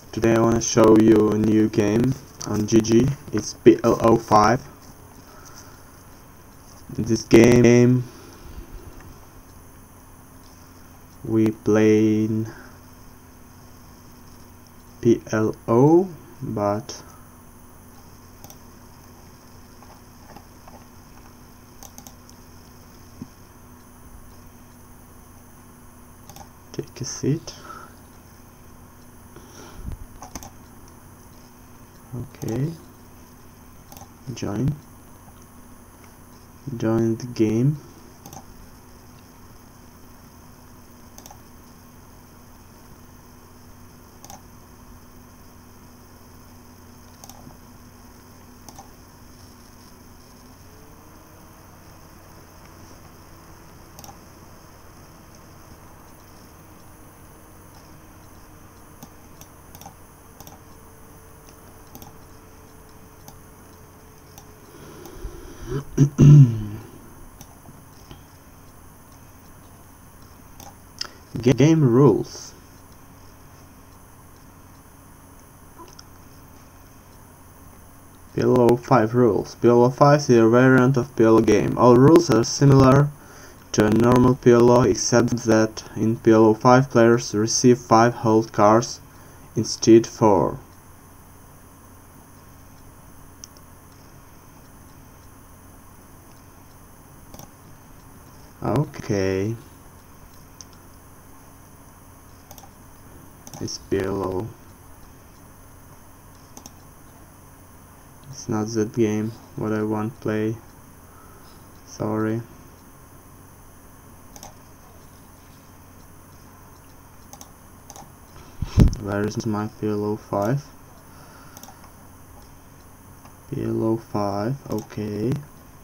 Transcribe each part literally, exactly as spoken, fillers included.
Today I want to show you a new game on G G. It's P L O five. In this game we played P L O, but take a seat. Okay, join join the game. Game rules. P L O five rules. P L O five is a variant of P L O game. All rules are similar to a normal P L O except that in P L O five players receive five hold cards instead of four. Okay. It's P L O. It's not that game what I want to play. Sorry. Where is my P L O five? P L O five, okay.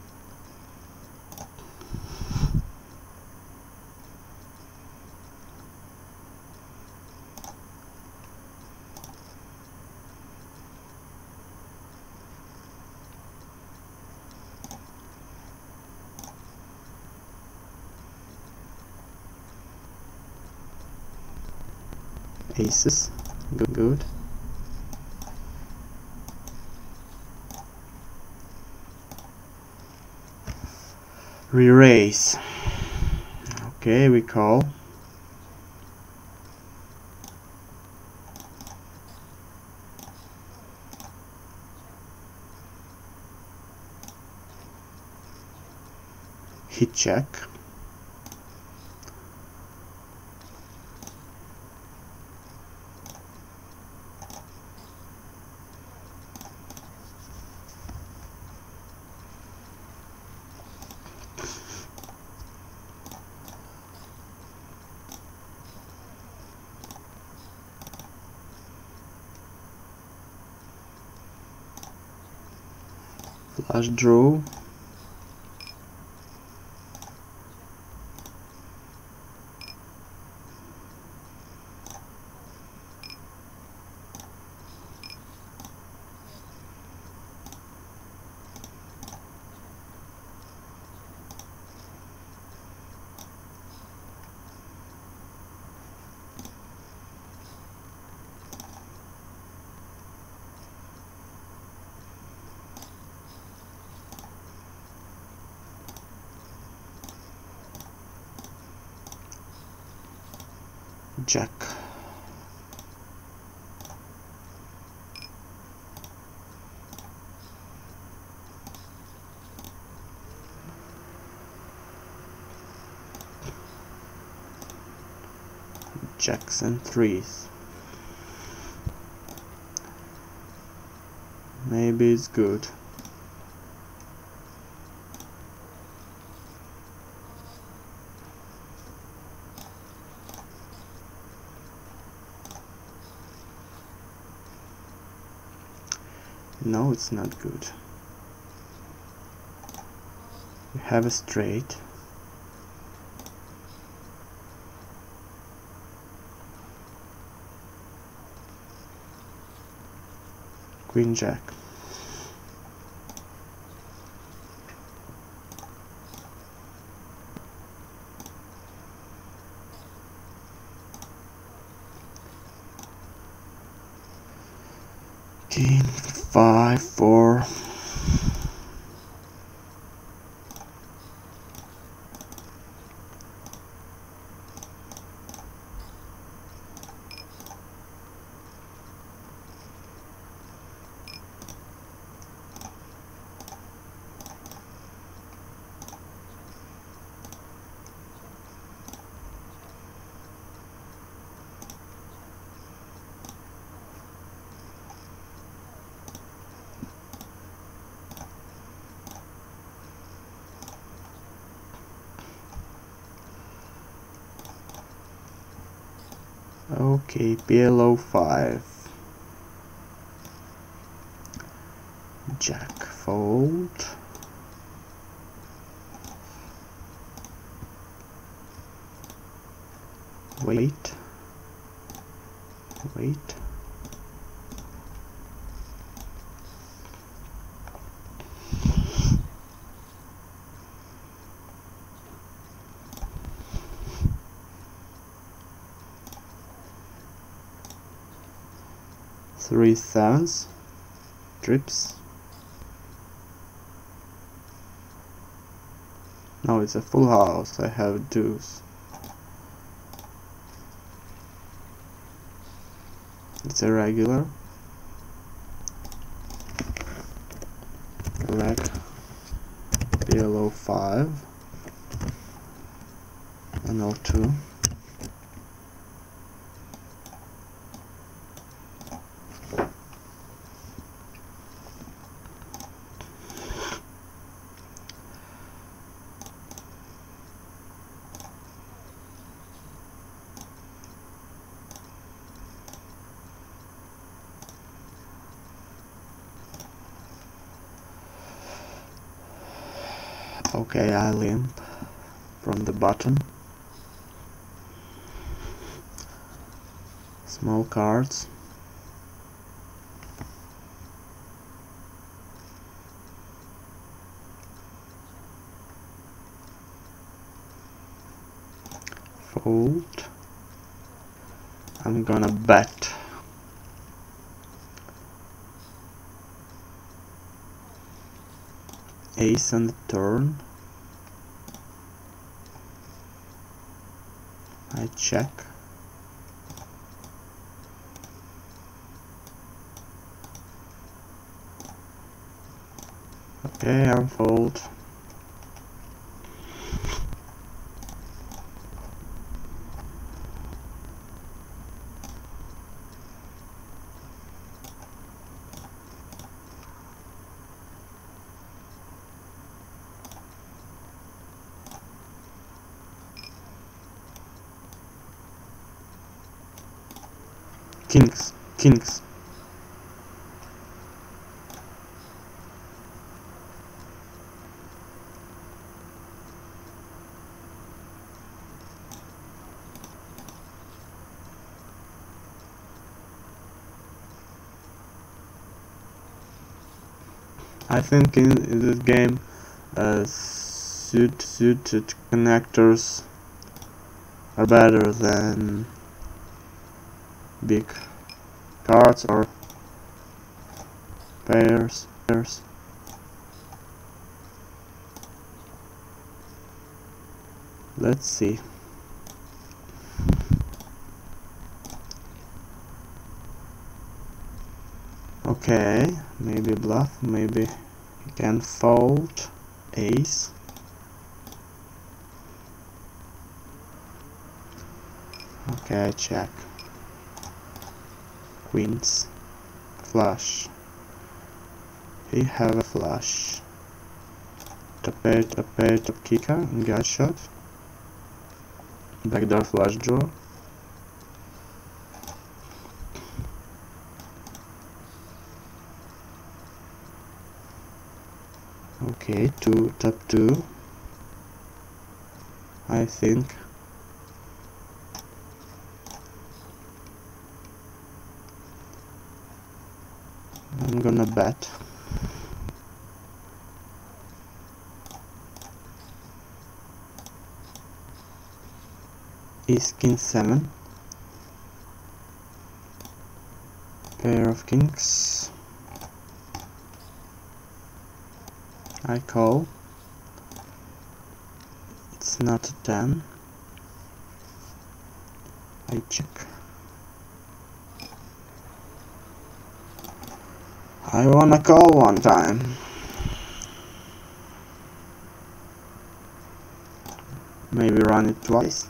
Aces, good, good. Re-raise. Okay, we call. Hit check. Flush draw. Jack. Jacks and threes. Maybe it's good. No, it's not good. We have a straight. Queen Jack. King five four. Okay, P L O five. Jack fold. Wait. Wait. Three sevens. Trips. No, it's a full house. I have deuce. It's a regular. Black. P L O five. And L two. Okay, I limp from the bottom. Small cards. Fold. I'm gonna bet. Ace on the turn. I check. Okay, I fold. Kings, kings. I think in, in this game, uh, suit, suited connectors are better than big cards or pairs. pairs. Let's see. Okay, maybe bluff, maybe you can fold. Ace. Okay, check. Queens. Flush. He have a flush. Top pair, top pair, top kicker, gut shot. Backdoor flush draw. Okay, two, top two. I think. I'm gonna bet. Ace king seven. Pair of kings. I call. It's not a ten. I check. I wanna call one time. Maybe run it twice.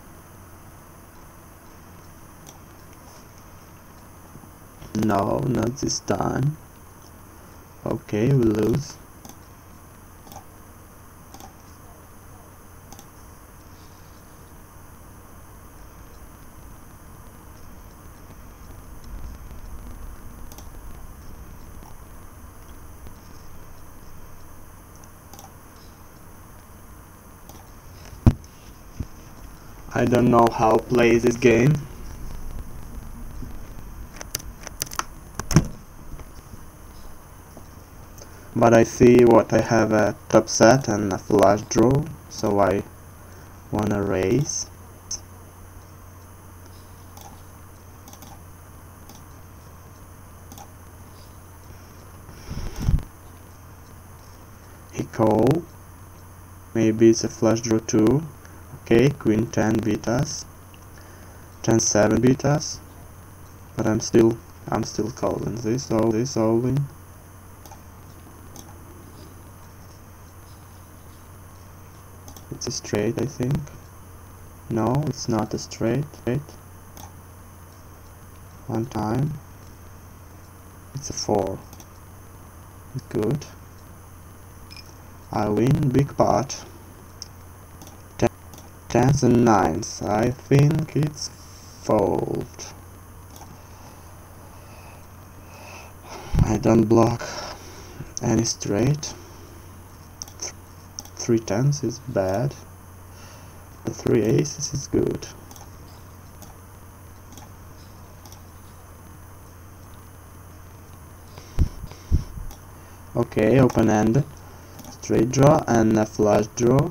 No, not this time. Okay, we lose. I don't know how to play this game. But I see what I have a top set and a flush draw, so I wanna raise. He call. Maybe it's a flush draw too. Okay, queen ten beat us. ten seven beat us. But I'm still I'm still calling this all this all in. It's a straight, I think. No, it's not a straight. One time. It's a four. Good. I win big pot. Tens and nines. I think it's fold. I don't block any straight. Three tens is bad. The three aces is good. Okay, open end. Straight draw and a flush draw.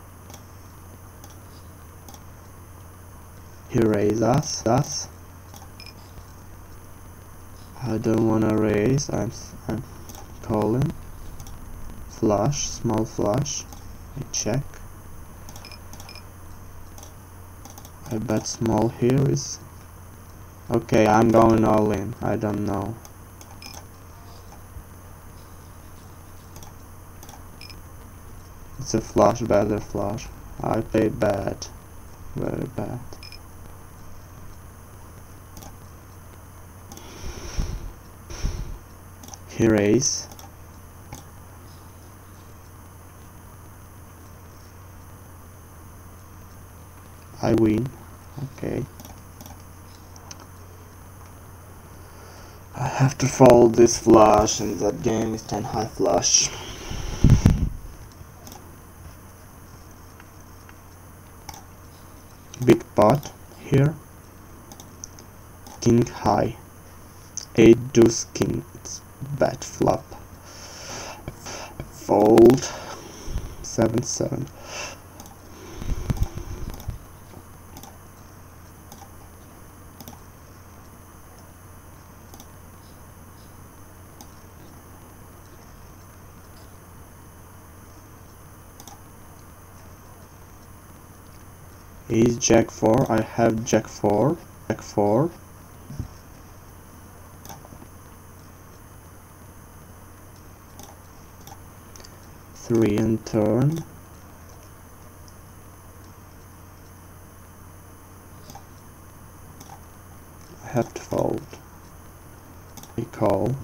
He raise us, us. I don't wanna raise. I'm, I'm calling. Flush, small flush. I check. I bet small here is. Okay, I'm going all in. I don't know. It's a flush, better flush. I played bad. Very bad. He raise. I win. Okay. I have to fold this flush, and that game is ten high flush. Big pot here. King high. Eight deuce king. It's bad flop. Fold. Seven seven. Is jack four. I have jack four. Jack four. Three and turn. I have to fold. I call.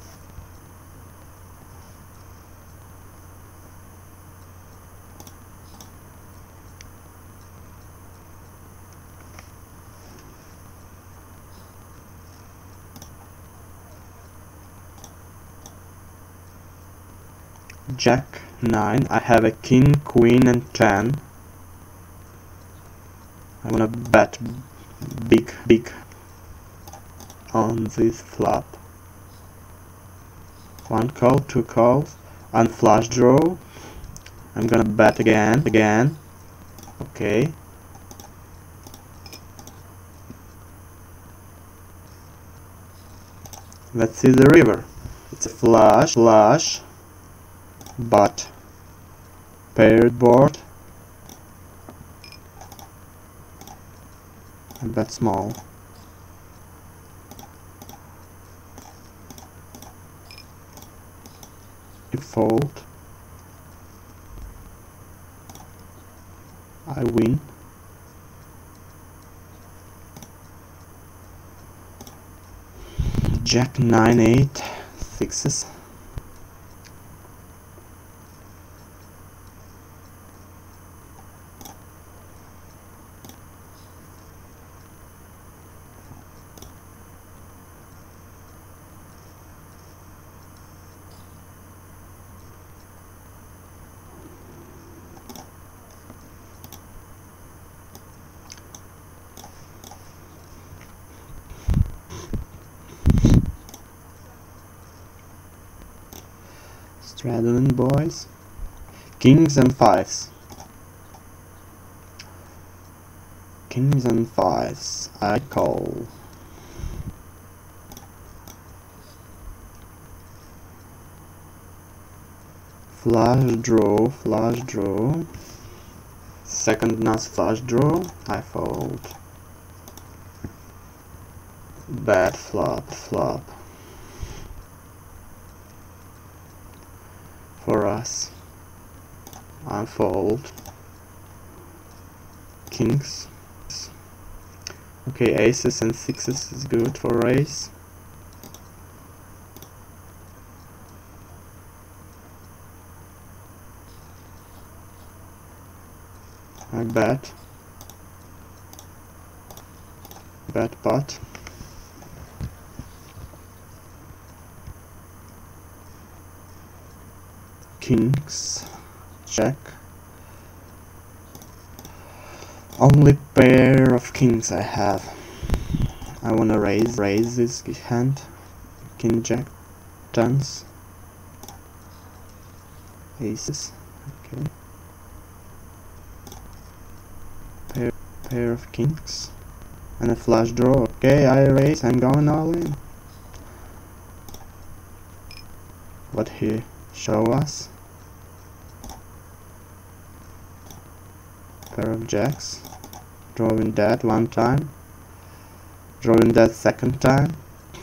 Jack nine. I have a king, queen, and ten. I wanna bet big, big on this flop. One call, two calls, and flush draw. I'm gonna bet again, again. Okay. Let's see the river. It's a flush, flush. But paired board. I bet small. If fold, I win. Jack nine eight sixes. Straddling boys. Kings and fives. Kings and fives. I call. Flush draw, flush draw. Second nuts flush draw. I fold. Bad flop, flop. For us. I fold. Kings. Okay, aces and sixes is good for ace. I bet. Bet pot. Kings, check. Only pair of kings I have. I wanna raise raise this hand. King jack, tens, aces. Okay. Pair pair of kings and a flush draw. Okay, I raise. I'm going all in. What he show us? Pair of jacks. Drawing that one time. Drawing that second time.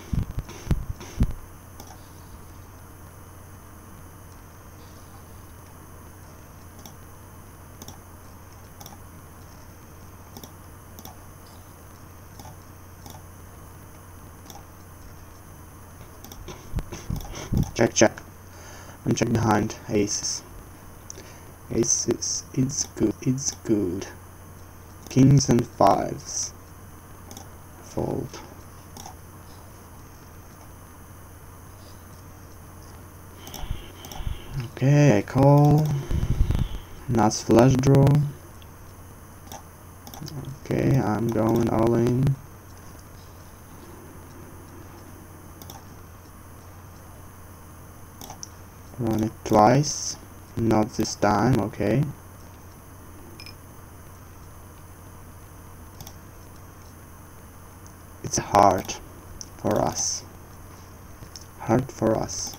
Check, check. And check behind aces. Aces, it's good, it's good. Kings and fives. Fold. Okay, I call. Nuts flush draw. Okay, I'm going all in. Run it twice. Not this time, okay. It's hard for us. Hard for us.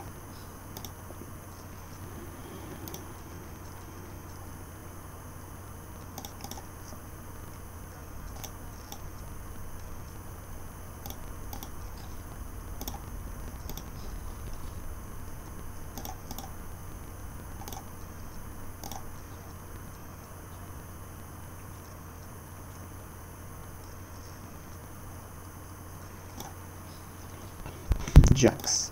Jacks.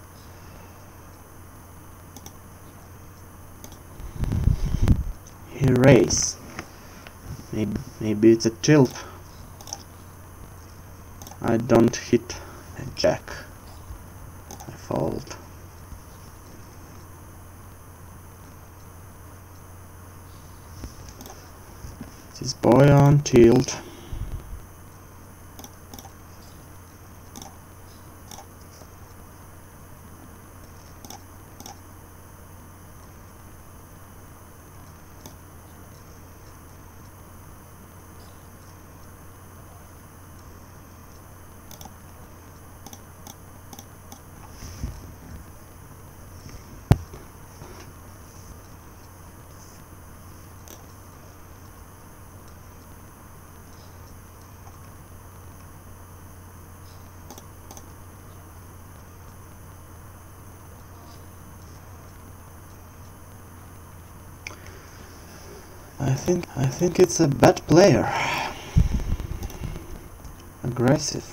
He raise. Maybe, maybe it's a tilt. I don't hit a jack. I fold. This boy on tilt. I think I think it's a bad player. Aggressive.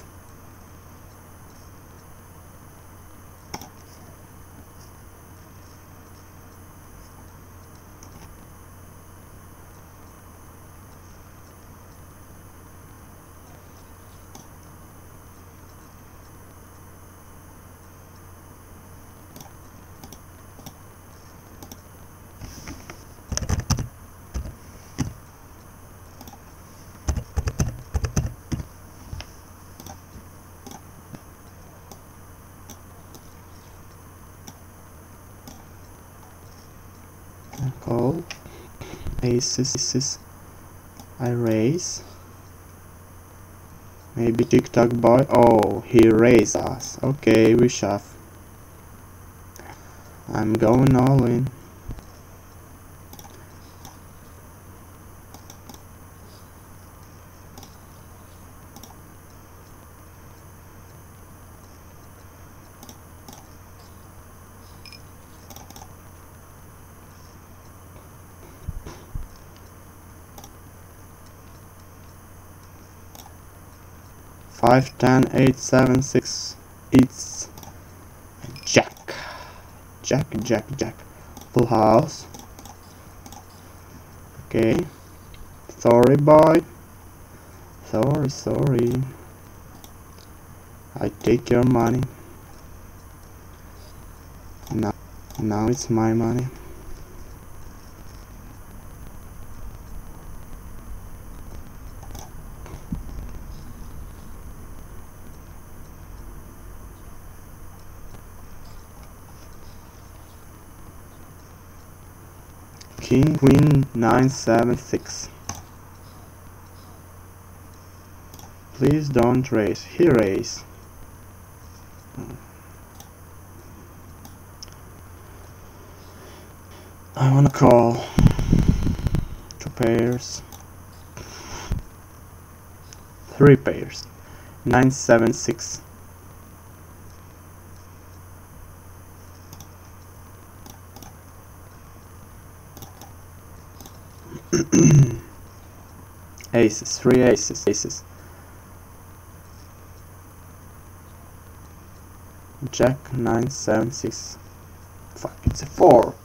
Call. Aces. I raise. Maybe TikTok boy. Oh, he raised us. Okay, we shove. I'm going all in. Five, ten, eight, seven, six. It's Jack. Jack, Jack, Jack. Full house. Okay. Sorry, boy. Sorry, sorry. I take your money. Now, now it's my money. King, queen, nine, seven, six. Please don't raise. He raise. I wanna call. Two pairs. Three pairs. Nine, seven, six. Aces, three aces, aces. Jack, nine, seven, six. Fuck, it's a four.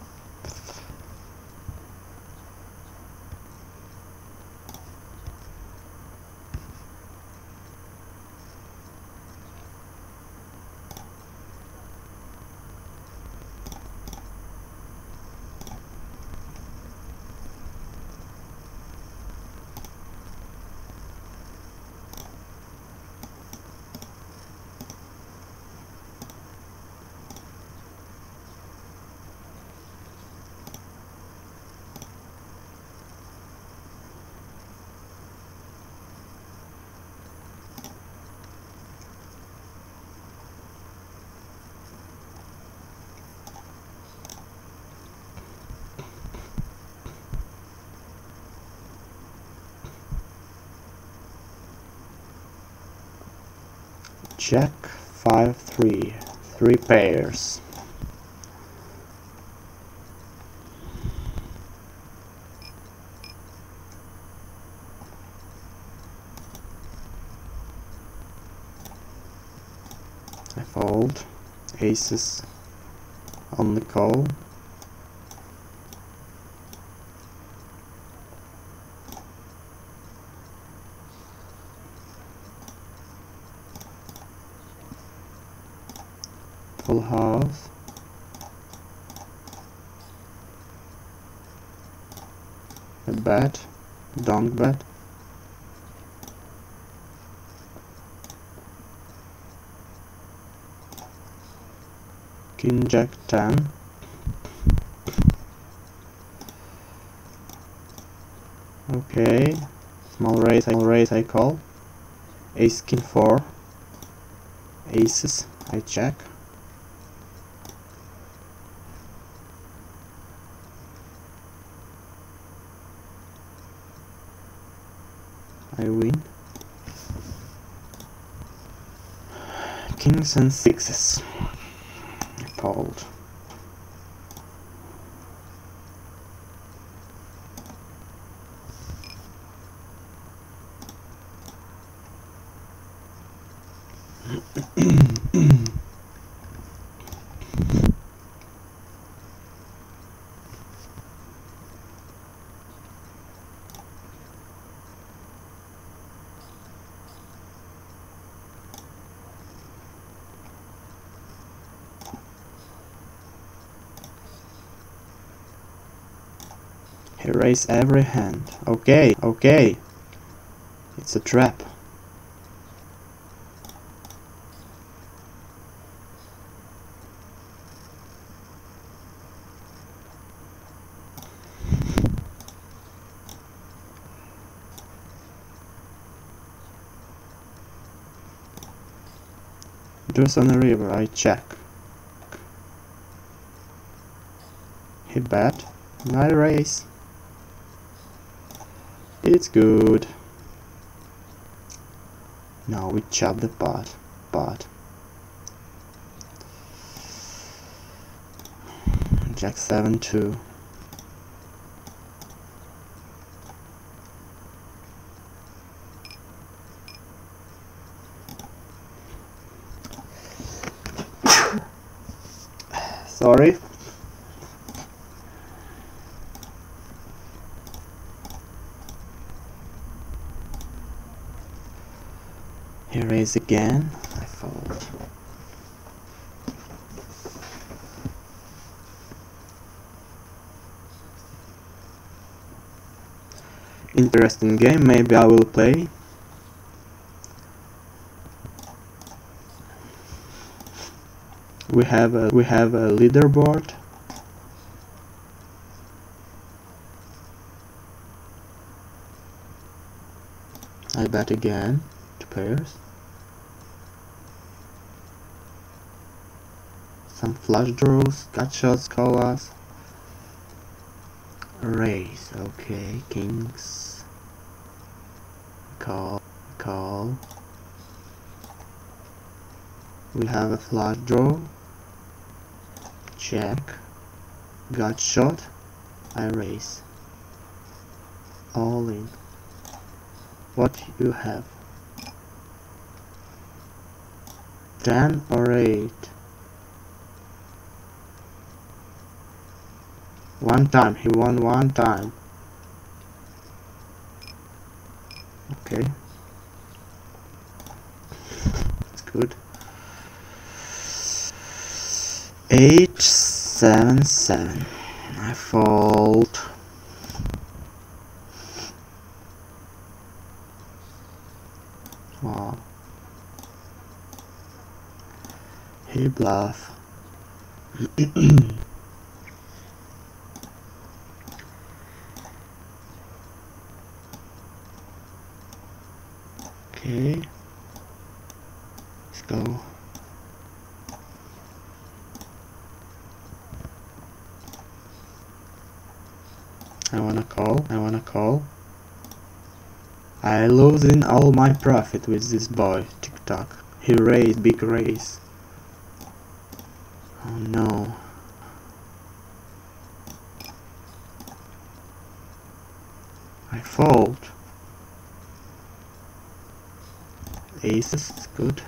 Jack, five, three. Three pairs. I fold. Aces on the call. Full house. A bet. Don't bet. King, Jack, ten. Okay. Small raise, small raise I call. Ace, King, four. Aces, I check. I win. Kings and sixes. I fold. He raised every hand. Okay, okay. It's a trap. Just on the river, I check. He bet, and I raise. It's good. Now we chop the pot, pot. Jack seven two. Sorry. He raised again. I fold. Interesting game. Maybe I will play. We have a we have a leaderboard. I bet again. Two pairs. Some flush draws, gut shots, colas. Raise. Okay, kings. Call. Call. We have a flush draw. Check. Gut shot. I raise. All in. What you have? Ten or eight? One time. He won one time. Okay. That's good. Eight, seven, seven. I fold. Wow. He bluff. Okay. Let's go. I wanna call. I wanna call. I losing all my profit with this boy. Tick tock. He raised, big raise. Oh no. I fold. Aces is good.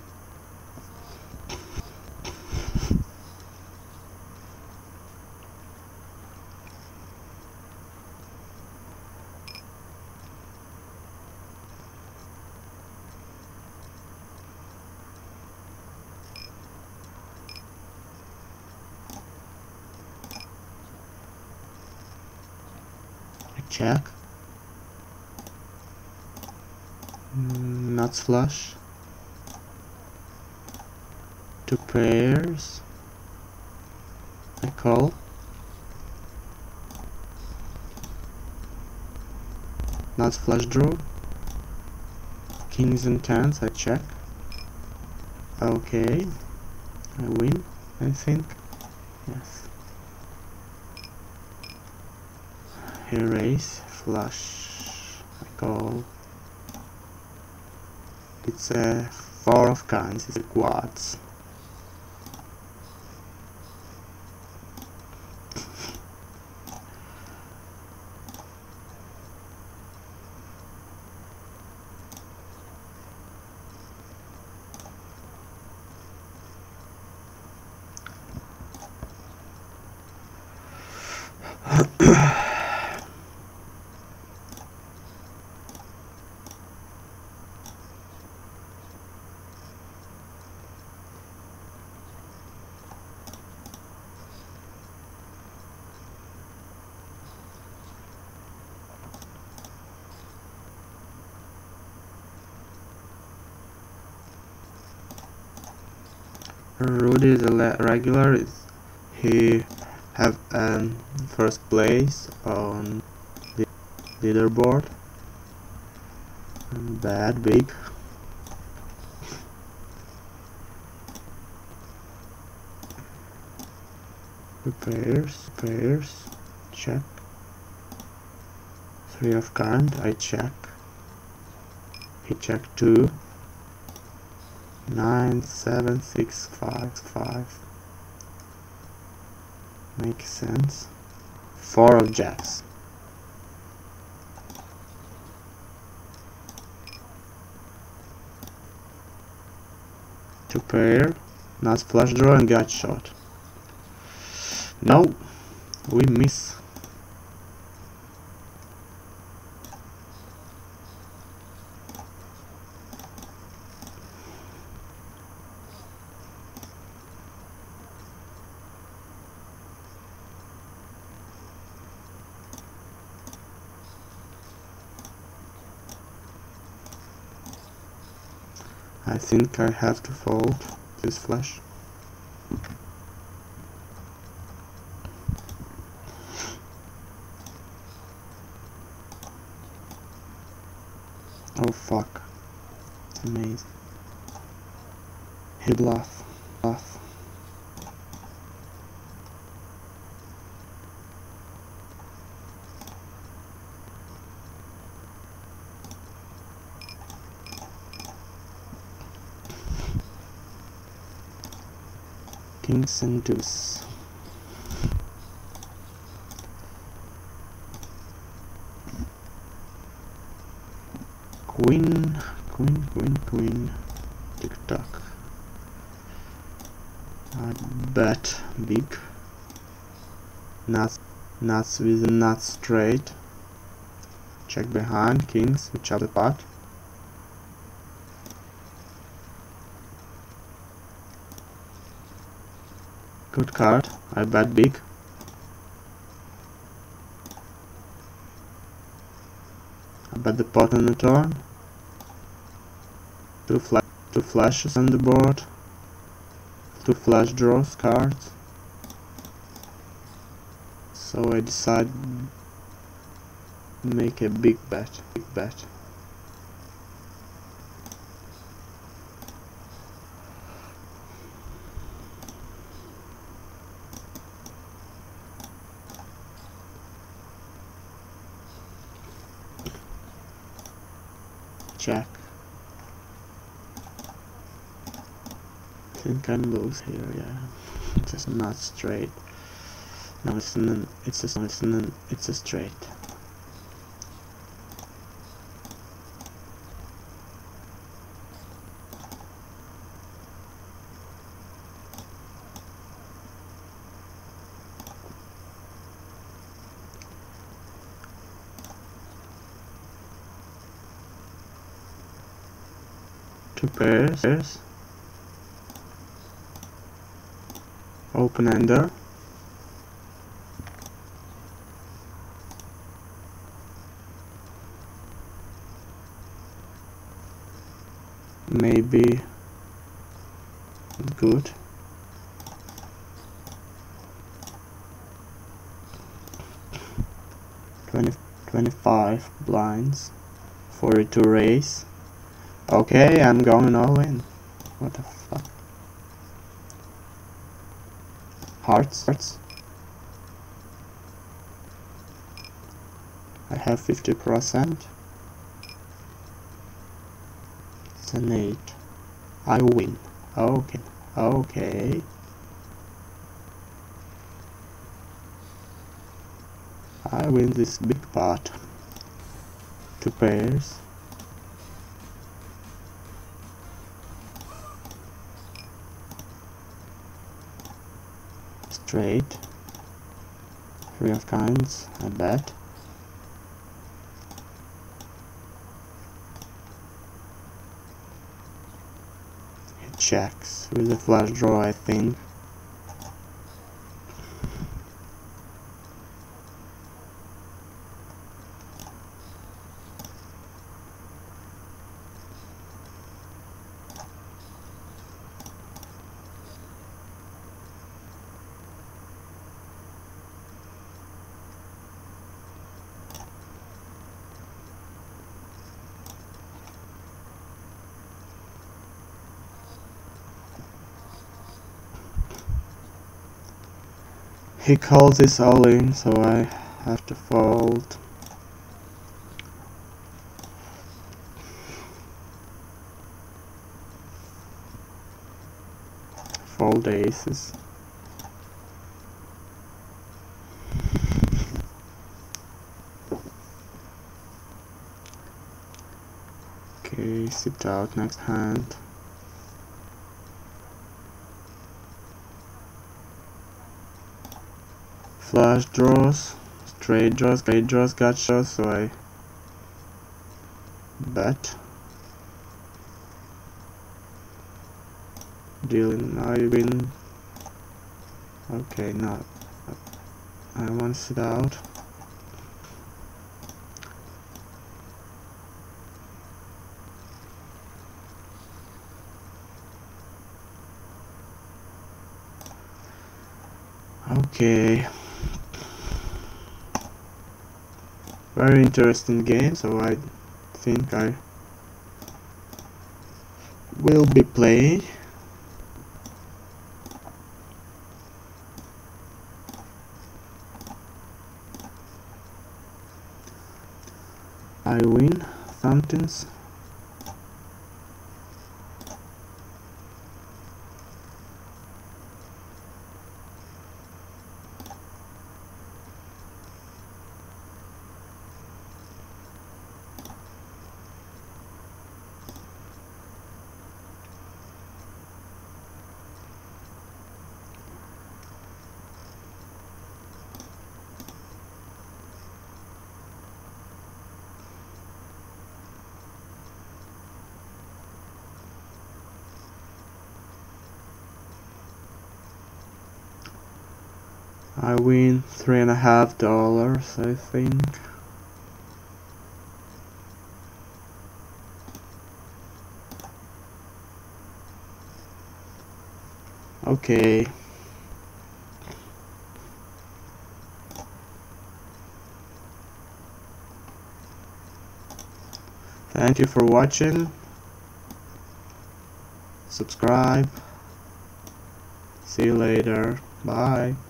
Check. Mm, nuts flush. Two pairs. I call. Nuts flush draw. Kings and tens. I check. Okay. I win, I think. Yes. Here raise, flush, I call. It's a four of kinds, it's a quads. Rudy is a le regular. Is he have um, first place on the leaderboard? Bad, big. Repairs, repairs, check. Three of kind, I check. He check two. Nine, seven, six, five, five. Makes sense. Four of jacks. Two pair. Nice flush draw and gut shot. No, we miss. I think I have to fold this flush. Oh fuck. Amazing. He bluff. Bluff. Kings and deuce. Queen, queen, queen, queen. Tick tock. I bet big. Nuts, nuts with a nut straight. Check behind. Kings, we chop the pot. Good card. I bet big. I bet the pot on the turn. Two fla two flashes on the board. Two flash draws cards. So I decide make a big bet. Big bet. Check. I think I lose here, yeah. It's just not straight. No, it's an, it's a, it's an, it's a straight. Two pairs. Open ender. Maybe good. Twenty, twenty-five blinds. forty-two raise. Okay, I'm going all in. What the fuck? Hearts. Hearts. I have fifty percent. It's an eight. I win. Okay. Okay. I win this big pot. Two pairs. Straight. Three of kinds, I bet. He checks with a flush draw, I think. he calls this all in, so I have to fold. Fold aces. Okay, sipped out next hand. Flush draws, straight draws, straight draws, gotcha, so I bet. Dealing, I win. Okay, not. I want to sit out. Okay. Very interesting game, so I think I will be playing. I win thumbtins. I win three and a half dollars, I think. Okay. Thank you for watching. Subscribe. See you later. Bye.